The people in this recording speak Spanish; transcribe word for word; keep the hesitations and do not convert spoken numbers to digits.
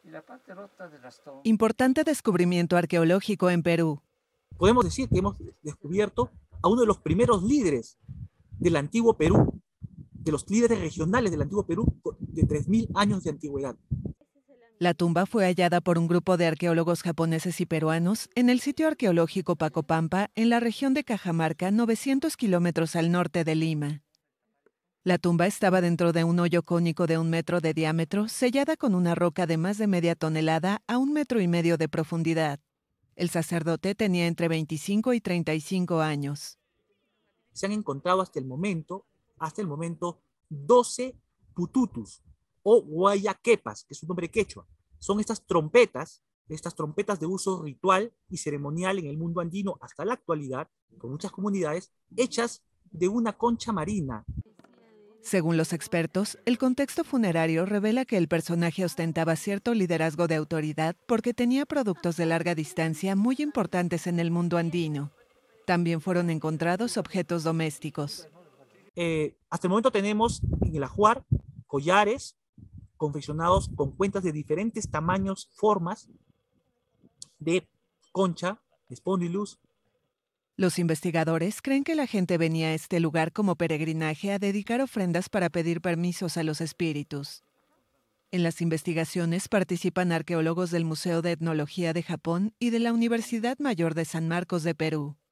Importante descubrimiento arqueológico en Perú. Podemos decir que hemos descubierto a uno de los primeros líderes del antiguo Perú, de los líderes regionales del antiguo Perú, de tres mil años de antigüedad. La tumba fue hallada por un grupo de arqueólogos japoneses y peruanos en el sitio arqueológico Pacopampa, en la región de Cajamarca, novecientos kilómetros al norte de Lima. La tumba estaba dentro de un hoyo cónico de un metro de diámetro, sellada con una roca de más de media tonelada a un metro y medio de profundidad. El sacerdote tenía entre veinticinco y treinta y cinco años. Se han encontrado hasta el momento, hasta el momento, doce pututus o guayaquepas, que es un nombre quechua. Son estas trompetas, estas trompetas de uso ritual y ceremonial en el mundo andino hasta la actualidad, con muchas comunidades, hechas de una concha marina. Según los expertos, el contexto funerario revela que el personaje ostentaba cierto liderazgo de autoridad porque tenía productos de larga distancia muy importantes en el mundo andino. También fueron encontrados objetos domésticos. Eh, hasta el momento tenemos en el ajuar collares confeccionados con cuentas de diferentes tamaños, formas de concha, de spondylus. Los investigadores creen que la gente venía a este lugar como peregrinaje a dedicar ofrendas para pedir permisos a los espíritus. En las investigaciones participan arqueólogos del Museo de Etnología de Japón y de la Universidad Mayor de San Marcos de Perú.